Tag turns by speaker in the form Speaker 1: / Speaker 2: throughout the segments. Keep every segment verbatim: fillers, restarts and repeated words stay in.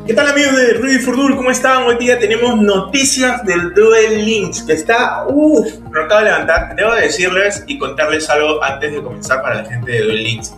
Speaker 1: ¿Qué tal, amigos de Rudy Furdul? ¿Cómo están? Hoy día tenemos noticias del Duel Links, que está... Uff, me acabo de levantar. Debo decirles y contarles algo antes de comenzar para la gente de Duel Links.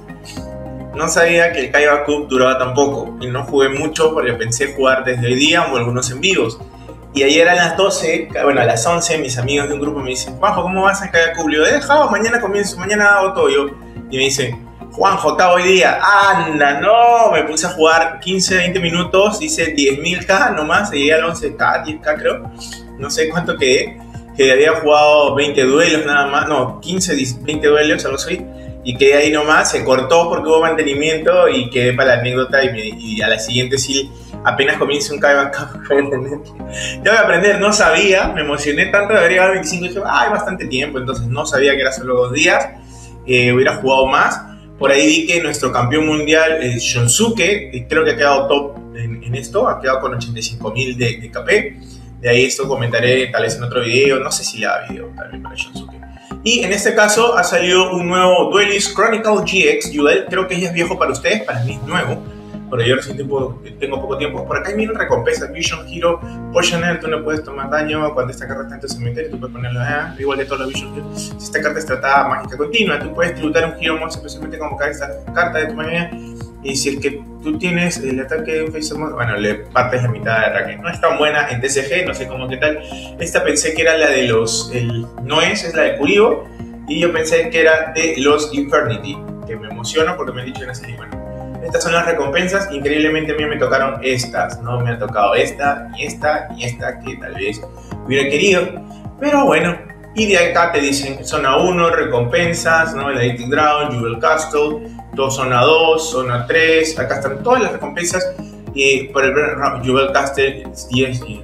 Speaker 1: No sabía que el Kaiba Cup duraba tan poco y no jugué mucho porque pensé jugar desde hoy día o algunos en vivos. Y ayer a las doce, bueno, a las once, mis amigos de un grupo me dicen: Juanjo, ¿cómo vas a Kaiba Cup? Le digo, he dejado, mañana comienzo, mañana hago todo yo. Y me dicen: Juanjo, acá hoy día, anda, no, me puse a jugar quince, veinte minutos, hice diez mil K nomás, llegué al once K, diez K creo, no sé cuánto quedé, que había jugado veinte duelos nada más, no, quince, veinte duelos, algo así, y quedé ahí nomás, se cortó porque hubo mantenimiento y quedé para la anécdota y, me, y a la siguiente sí, apenas comience un Kaiba Cup, ya voy a aprender, no sabía, me emocioné tanto de haber llegado al veinticinco y dije, ah, hay bastante tiempo, entonces no sabía que era solo dos días, eh, hubiera jugado más. Por ahí vi que nuestro campeón mundial, eh, Shunsuke, creo que ha quedado top en, en esto, ha quedado con ochenta y cinco mil de, de K P. De ahí esto comentaré tal vez en otro video, no sé si le da video también para Shunsuke. Y en este caso ha salido un nuevo Duelist Chronicle G X Duel, creo que ya es viejo para ustedes, para mí es nuevo. Pero yo recién tiempo, tengo poco tiempo. Por acá hay mil recompensas. Vision Hero, Potioner, tú no puedes tomar daño cuando esta carta está en tu cementerio, tú puedes ponerla igual de todos los Vision Hero. Si esta carta es tratada mágica continua, tú puedes tributar un Hero Monster, especialmente convocar esta carta de tu manera. Y si es que tú tienes el ataque de un Face Monster, bueno, le partes la mitad de ataque. No es tan buena en T C G, no sé cómo qué tal. Esta pensé que era la de los... El, no es, es la de Kuribo. Y yo pensé que era de los Infernity, que me emociona porque me han dicho en ese bueno. Estas son las recompensas, increíblemente a mí me tocaron estas, no me ha tocado esta, ni esta, ni esta, que tal vez hubiera querido, pero bueno, y de acá te dicen zona uno, recompensas, ¿no? El Addicted Ground, Jewel Castle, todo zona dos, zona tres, acá están todas las recompensas, y por el Jewel Castle diez, y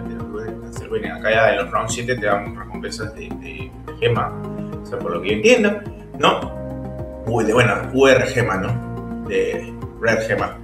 Speaker 1: bueno, acá ya de los round siete te dan recompensas de, de, de gema, o sea, por lo que yo entiendo, ¿no? Uy, de bueno, U R gema, ¿no? De Red Gema.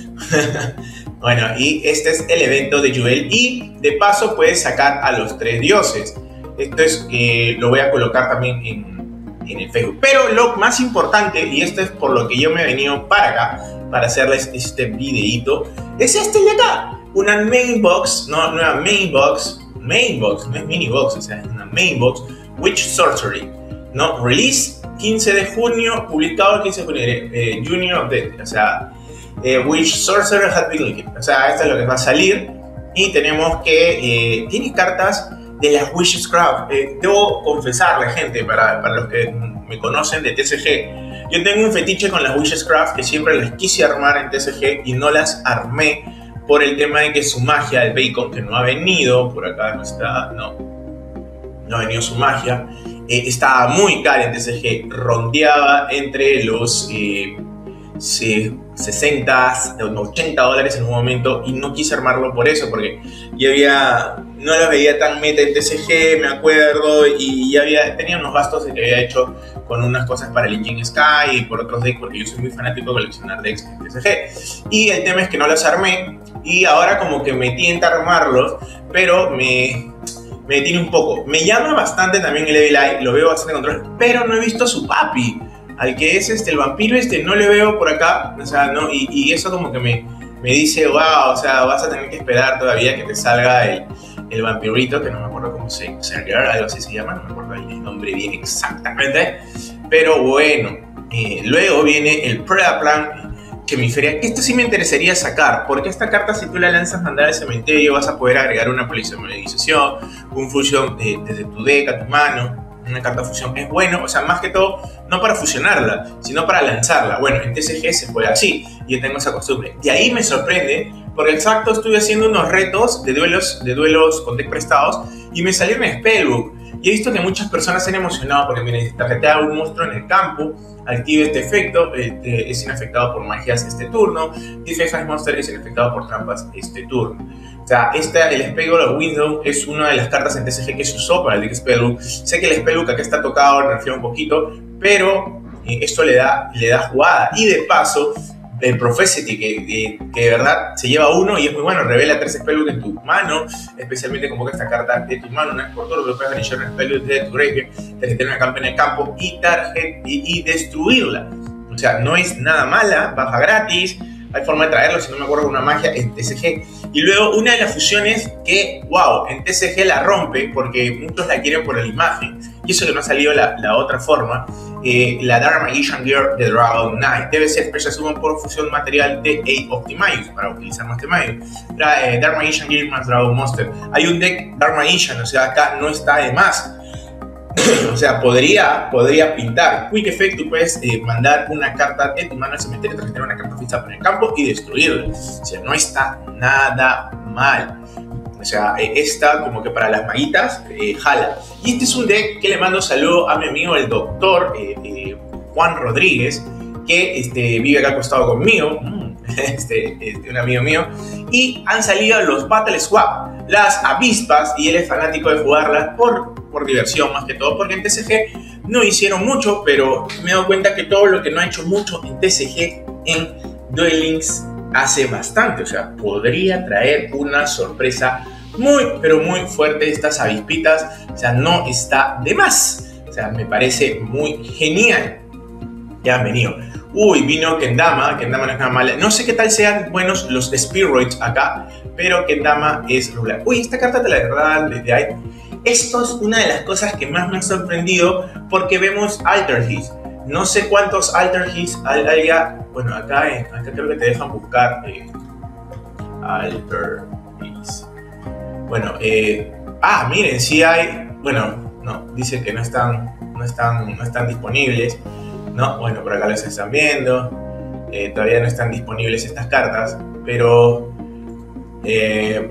Speaker 1: Bueno, y este es el evento de Jewel y de paso puedes sacar a los tres dioses. Esto es, eh, lo voy a colocar también en, en el Facebook. Pero lo más importante, y esto es por lo que yo me he venido para acá, para hacerles este videito, es este de acá. Una main box, no, una main box, main box, no es mini box, o sea, es una main box, Witch Sorcery, ¿no? Release quince de junio, publicado quince de junio, eh, Junior Update, o sea, eh, Witch Sorcerer Hat Been Liquid, o sea, esto es lo que va a salir. Y tenemos que, eh, tiene cartas de las Witchcraft. Eh, debo confesarle, gente, para, para los que me conocen de T C G, yo tengo un fetiche con las Witchcraft que siempre las quise armar en T C G y no las armé por el tema de que su magia, el Bacon, que no ha venido, por acá no está, no, no ha venido su magia. Eh, estaba muy cara en T C G, rondeaba entre los eh, sesenta, ochenta dólares en un momento y no quise armarlo por eso, porque ya había, no la veía tan meta en T C G, me acuerdo, y ya había, tenía unos gastos que había hecho con unas cosas para el Engine Sky y por otros decks, porque yo soy muy fanático de coleccionar decks en T C G. Y el tema es que no los armé y ahora como que me tienta armarlos, pero me... me detiene un poco. Me llama bastante también el Evil Eye, lo veo bastante control, pero no he visto a su papi, al que es este, el vampiro este, no le veo por acá, o sea, no, y, y eso como que me, me dice, wow, o sea, vas a tener que esperar todavía que te salga el, el vampirito, que no me acuerdo cómo se llama, algo así se llama, no me acuerdo el nombre bien exactamente, pero bueno, eh, luego viene el Predaplan, que mi feria, que esto sí me interesaría sacar, porque esta carta, si tú la lanzas mandar al cementerio, vas a poder agregar una polinización, un fusión de, desde tu deck a tu mano, una carta fusión es bueno, o sea, más que todo, no para fusionarla, sino para lanzarla. Bueno, en T C G se juega así, y yo tengo esa costumbre. De ahí me sorprende, porque exacto, estuve haciendo unos retos de duelos, de duelos con deck prestados, y me salieron en Spellbook, y he visto que muchas personas se han emocionado, porque miren, tarjetea un monstruo en el campo, activa este efecto, este, es inafectado por magias este turno, Defense Monster es inafectado por trampas este turno. O sea, esta, el Spellbook of Wisdom es una de las cartas en T C G que se usó para el deck Spellbook. Sé que el Spellbook acá está tocado, nerfeado un poquito, pero eh, esto le da, le da jugada. Y de paso, el Prophecy, que, que, que de verdad se lleva uno y es muy bueno, revela tres Spellbook en tu mano, especialmente convoca esta carta de tu mano, una vez por turno, puedes iniciar un Spellbook de tu graveyard, tener una campa en el campo y, target, y, y destruirla. O sea, no es nada mala, baja gratis, hay forma de traerlo, si no me acuerdo, con una magia en T C G. Y luego una de las fusiones que, wow, en T C G la rompe porque muchos la quieren por la imagen. Y eso que no ha salido la, la otra forma. Eh, la Dark Magician Girl de Dragon Knight debe ser Special Summon por fusión material de eight Optimius para utilizar más Optimius. Eh, Dark Magician Girl más Dragon Monster. Hay un deck Dark Magician, o sea, acá no está de más. O sea, podría, podría pintar. Quick Effect, tú puedes eh, mandar una carta de tu mano al cementerio, tener una carta física por el campo y destruirla. O sea, no está nada mal. O sea, eh, esta como que para las maguitas eh, jala. Y este es un deck que le mando saludo a mi amigo el doctor eh, eh, Juan Rodríguez, que este, vive acá al costado conmigo, este, este, un amigo mío, y han salido los Battle Swap, las avispas, y él es fanático de jugarlas por, por diversión más que todo, porque en T C G no hicieron mucho, pero me he dado cuenta que todo lo que no ha hecho mucho en T C G, en Duel Links hace bastante. O sea, podría traer una sorpresa muy, pero muy fuerte estas avispitas. O sea, no está de más. O sea, me parece muy genial. Ya han venido. Uy, vino Kendama. Kendama no es nada mala. No sé qué tal sean buenos los Spheroids acá, pero Kendama es regular. Uy, esta carta te la agarraban desde ahí. Esto es una de las cosas que más me ha sorprendido, porque vemos Alter His. No sé cuántos Alter His hay. Bueno, acá, eh, acá creo que te dejan buscar eh, Alter His. Bueno, eh, ah, miren, sí hay. Bueno, no, dice que no están, no están, no están disponibles. No, bueno, por acá los están viendo. Eh, todavía no están disponibles estas cartas, pero eh,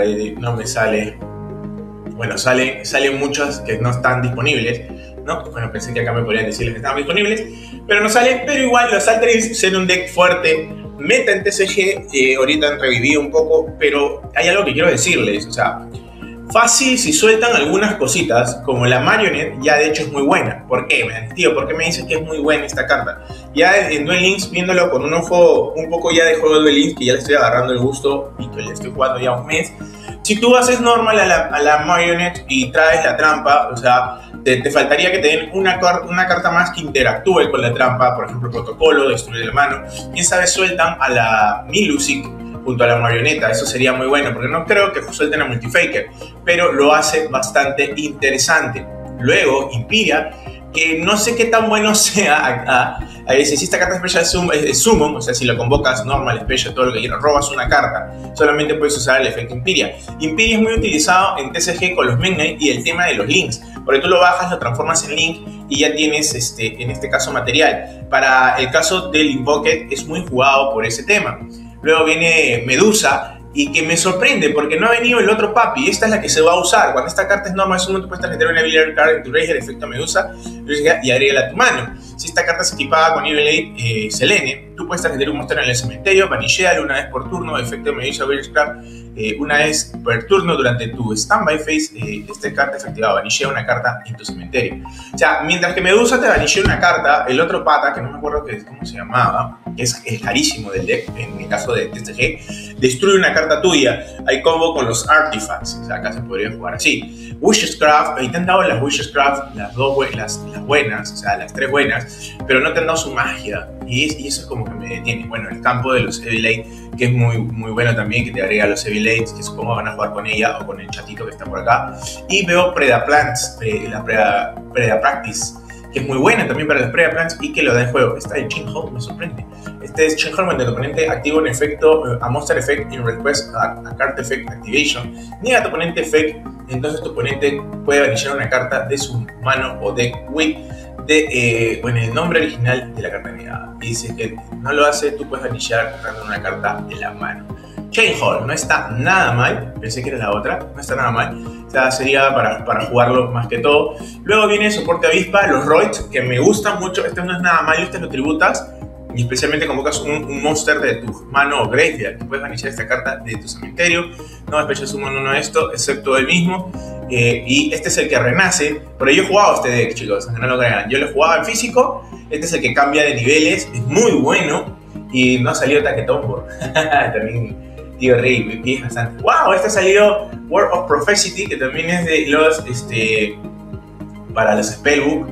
Speaker 1: no me sale. Bueno, sale, salen muchas que no están disponibles, ¿no? Bueno, pensé que acá me podrían decirles que estaban disponibles, pero no salen. Pero igual los Alteris son un deck fuerte, meta en T C G, eh, ahorita han revivido un poco, pero hay algo que quiero decirles. O sea, fácil si sueltan algunas cositas, como la Marionette, ya de hecho es muy buena. ¿Por qué? Tío, ¿por qué me dices que es muy buena esta carta? Ya en Duel Links, viéndolo con un ojo un poco ya de juego de Duel Links, que ya le estoy agarrando el gusto y que le estoy jugando ya un mes. Si tú haces normal a la, a la Marionette y traes la trampa, o sea, te, te faltaría que te den una, una carta más que interactúe con la trampa, por ejemplo, protocolo, destruir la mano. Quién sabe, sueltan a la Milusic junto a la marioneta, eso sería muy bueno, porque no creo que suelten a Multifaker, pero lo hace bastante interesante. Luego, Imperia, que no sé qué tan bueno sea acá. A veces, si esta carta Special Sum, es Summon, o sea, si lo convocas normal, Special, todo lo que quieras, robas una carta, solamente puedes usar el efecto Imperia. Imperia es muy utilizado en T C G con los Mech Knight y el tema de los links, porque tú lo bajas, lo transformas en link y ya tienes, este, en este caso, material. Para el caso del Invoker es muy jugado por ese tema. Luego viene Medusa, y que me sorprende porque no ha venido el otro papi. Esta es la que se va a usar. Cuando esta carta es normal, tú puedes transmitir una Ability Card en tu Razer, efecto Medusa, y agrégala a tu mano. Si esta carta es equipada con nivel ocho eh, Selene, tú puedes transmitir un monstruo en el cementerio, vanillealo una vez por turno, efecto Medusa Ability Card, eh, una vez por turno durante tu standby phase. Eh, esta carta es activada, vanillea una carta en tu cementerio. O sea, mientras que Medusa te vanillea una carta, el otro pata, que no me acuerdo que, cómo se llamaba, que es, es carísimo del deck, en el caso de T C G, destruye una carta tuya. Hay combo con los Artifacts, o sea, acá se podría jugar así. Witchcraft, ahí te han dado las Witchcraft, las dos las, las buenas, o sea, las tres buenas, pero no te han dado su magia, y, es, y eso es como que me detiene. Bueno, el campo de los Evilate, que es muy, muy bueno también, que te agrega los Evilates, que supongo van a jugar con ella o con el chatito que está por acá. Y veo Predaplants, eh, la Preda, Preda Practice, que es muy buena también para las Predaplants y que lo da en juego. Está el Chain Hold, me sorprende. Este es Chain Hold cuando el oponente activa un efecto, a Monster Effect in Request a, a Card Effect Activation. Niega a tu oponente Effect, entonces tu oponente puede vanillar una carta de su mano o deck with de, eh, bueno, el nombre original de la carta negada. Y dice que no lo hace, tú puedes vanillar agarrando una carta de la mano. Chain Hold no está nada mal, pensé que era la otra, no está nada mal. O sea, sería para, para jugarlo más que todo. Luego viene el soporte avispa, los Roids, que me gustan mucho. Este no es nada mal, este lo tributas y especialmente convocas un, un monster de tu mano o graveyard, que puedes vanillar esta carta de tu cementerio. No Special Summon uno de esto, excepto el mismo. Eh, y este es el que renace, pero yo he jugado este deck, chicos, no lo crean. Yo lo jugaba en físico, este es el que cambia de niveles, es muy bueno y no ha salido Taquetón por también tío Rey, y es bastante. Wow, este ha salido Word of Prophecy, que también es de los, este, para los Spellbook.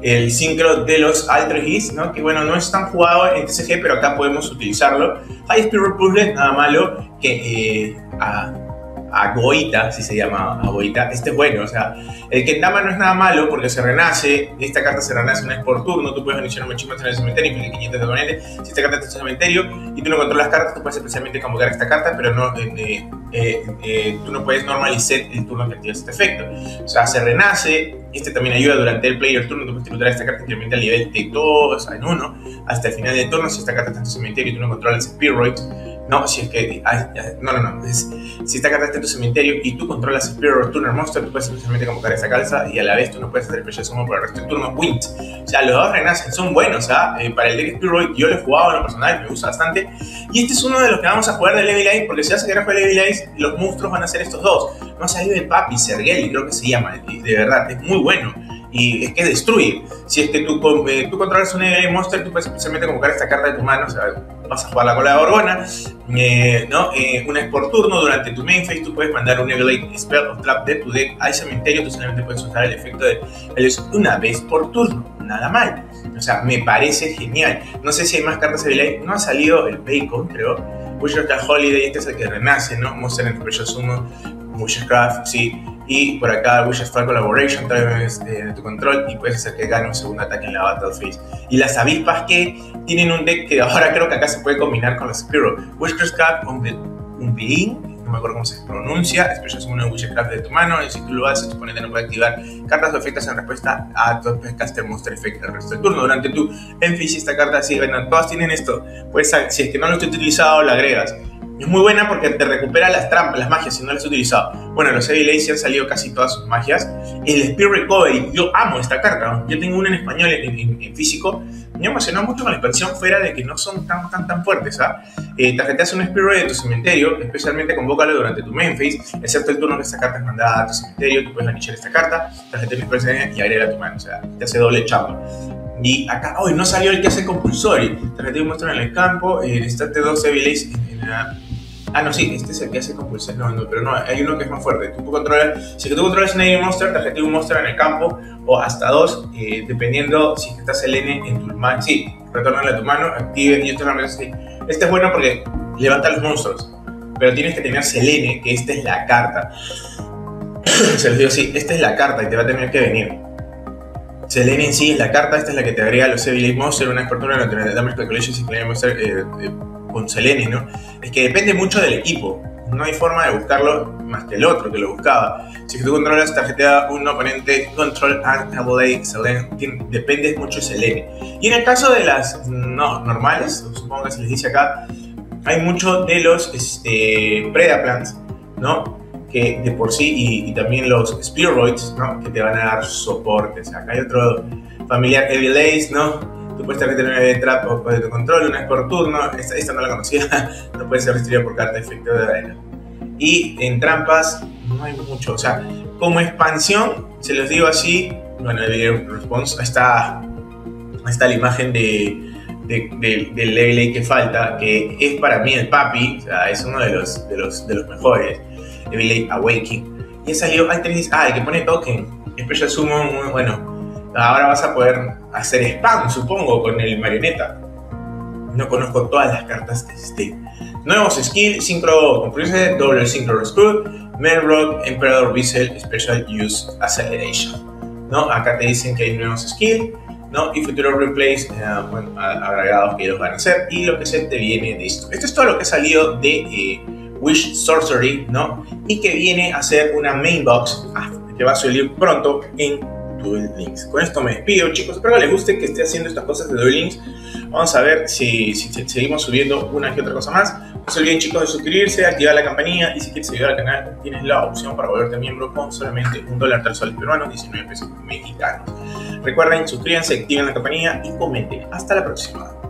Speaker 1: el sincro de los Ultra Hits, ¿no? Que bueno, no es tan jugado en T C G, pero acá podemos utilizarlo. High Speed Puzzle, nada malo, que eh, a, a Goita, si se llama a Goita, este es bueno, o sea, el Kendama no es nada malo porque se renace, esta carta se renace una vez por turno, tú puedes iniciar un Achievement en el cementerio y quinientos de componente. Si esta carta está en tu cementerio y tú no controlas cartas, tú puedes especialmente convocar esta carta, pero no, eh, eh, eh, tú no puedes normalizar el turno que activas este efecto. O sea, se renace, este también ayuda durante el player turno, tú puedes tributar esta carta, incrementa el nivel de dos en uno hasta el final del turno. Si esta carta está en tu cementerio y tú no controlas Spirit, no, si es que, ay, no, no, no, es, si esta carta está en tu cementerio y tú controlas Spirit Tuner Monster, tú puedes especialmente convocar esta calza y a la vez tú no puedes hacer Special Summon por el resto del turno. Wind, o sea, los dos renacen, son buenos, ¿ah? Eh, para el deck Spirit yo lo he jugado en lo personal, me gusta bastante, y este es uno de los que vamos a jugar de Level Ice, porque si vas a querer jugar Level Ice, los monstruos van a ser estos dos. No ha salido el Papi, Sergeli, creo que se llama, de verdad, es muy bueno. Y es que destruye. Si es que tú, eh, tú controlas un Evil Monster, tú puedes especialmente convocar esta carta de tu mano, o sea, vas a jugar la cola de Gorgona, eh, ¿no? Eh, una vez por turno, durante tu main phase, tú puedes mandar un Evil Spell o Trap de tu deck al cementerio, tú solamente puedes usar el efecto de él una vez por turno, nada mal. O sea, me parece genial. No sé si hay más cartas de Evil, no ha salido el Bacon, creo. Witchcraft Holiday, este es el que renace, ¿no? Monster en Special Summon, Witchcraft, sí. Y por acá Witchcraft Collaboration, trae de, de tu control y puedes hacer que gane un segundo ataque en la Battle Phase. Y las avispas que tienen un deck que ahora creo que acá se puede combinar con los Spiro. Witchcraft Unbeing, no me acuerdo cómo se pronuncia, Special Summon un Witchcraft de tu mano, y si tú lo haces, tu oponente no puede activar cartas o efectos en respuesta a tu Caster Monster Effect el resto del turno. Durante tu Enfis, esta carta, sí, bueno, todas tienen esto. Pues si es que no lo has utilizado, lo agregas. Es muy buena porque te recupera las trampas, las magias, si no las has utilizado. Bueno, los Evil Ace han salido casi todas sus magias. El Spirit Recovery, yo amo esta carta, ¿no? Yo tengo una en español, en, en, en físico. Me emocionó mucho con la expansión, fuera de que no son tan tan tan fuertes, ¿ah? Eh, tarjeteas un Spirit de tu cementerio, especialmente convócalo durante tu main phase, excepto el turno que esta carta es mandada a tu cementerio, tú puedes anichar esta carta, tarjetea un Spirit y agrega a tu mano, o sea, te hace doble chamba. Y acá, hoy oh, no salió el que hace compulsory. Tarjetea un monstruo en el campo, eh, necesitate dos Evil Ace en, en la... Ah, no, sí, este es el que hace compulsar. No, no, pero no, hay uno que es más fuerte. Tú, tú controlas, si tú controlas un Evil Monster, tarjetea un monster en el campo, o hasta dos, eh, dependiendo si estás el N en tu mano. Sí, retornale a tu mano, active, y esto es sí. Este es bueno porque levanta los monstruos, pero tienes que tener Selene, que esta es la carta. Se los digo así, esta es la carta y te va a tener que venir. Selene en sí es la carta, esta es la que te agrega los Evil Monster, una expertura en la Damage Calculation si queremos ser eh, eh, con Selene, ¿no? Es que depende mucho del equipo, no hay forma de buscarlo más que el otro que lo buscaba. Si tú controlas tarjetea un oponente, control and ability Selene, depende mucho de Selene. Y en el caso de las no normales, supongo que se les dice acá, hay mucho de los este, Predaplants, ¿no? Que de por sí, y, y también los Spiroids, ¿no? Que te van a dar soporte. O sea, acá hay otro familiar Evil Ace, ¿no? Tú puedes tener una trap o de control una vez por turno. Esta, esta no la conocía, no puede ser destruida por carta de efecto de arena. Y en trampas no hay mucho, o sea, como expansión, se los digo así, bueno, el video response, está, está la imagen de, de, de, del Level A que falta, que es para mí el Papi, o sea, es uno de los, de los, de los mejores. Evil Awakening. Y ha salido Alternis, ah, el que pone token. Special Summon, bueno, ahora vas a poder hacer spam, supongo, con el marioneta. No conozco todas las cartas que existen. Nuevos skills, Synchro Compressor, Double Synchro Rescue, Melrock, Emperor Vessel, Special Use Acceleration. ¿No? Acá te dicen que hay nuevos skills, ¿no? Y futuros replays, eh, bueno, agregados que ellos van a hacer. Y lo que se te viene de esto. Esto es todo lo que ha salido de eh, Wish Sorcery, ¿no? Y que viene a ser una main box ah, que va a salir pronto en Duel Links. Con esto me despido, chicos. Espero que les guste que esté haciendo estas cosas de Duel Links. Vamos a ver si, si, si seguimos subiendo una que otra cosa más. No se olviden, chicos, de suscribirse, activar la campanilla y si quieres ayudar al canal tienes la opción para volverte miembro con solamente un dólar tres soles peruanos, diecinueve pesos mexicanos. Recuerden, suscríbanse, activen la campanilla y comenten. Hasta la próxima.